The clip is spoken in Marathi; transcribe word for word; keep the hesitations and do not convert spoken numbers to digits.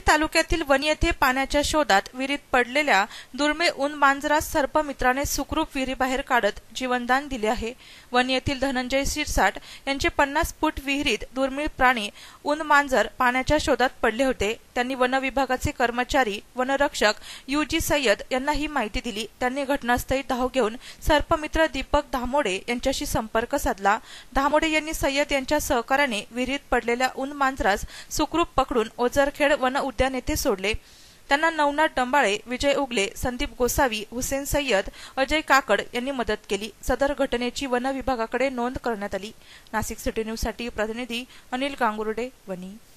तालुक्यातील वणी येथे पाण्याच्या शोधात विहिरीत पडलेल्या दुर्मिळ उन मांजरास सर्पमित्राने सुखरूप विहिरीबाहेर काढत जीवनदान दिले आहे। वणी येथील धनंजय शिरसाट यांचे पन्नास फूट विहिरीत दुर्मिळ प्राणी उन मांजर पाण्याच्या शोधात पडले होते। त्यांनी वन विभागाचे कर्मचारी वनरक्षक युजी सय्यद यांना ही माहिती दिली। त्यांनी घटनास्थळी धाव घेऊन सर्पमित्र दीपक धामोडे यांच्याशी संपर्क साधला। धामोडे यांनी सय्यद यांच्या सहकार्याने विहिरीत पडलेल्या उन मांजरास सुखरूप पकडून ओझरखेड वन उद्यान येथे सोडले। त्यांना नवनाथ डंबाळे, विजय उगले, संदीप गोसावी, हुसेन सय्यद, अजय काकड यांनी मदत केली। सदर घटनेची वन विभागाकडे नोंद करण्यात आली। नाशिक सिटी न्यूज साठी प्रतिनिधी अनिल गांगुर्डे, वणी।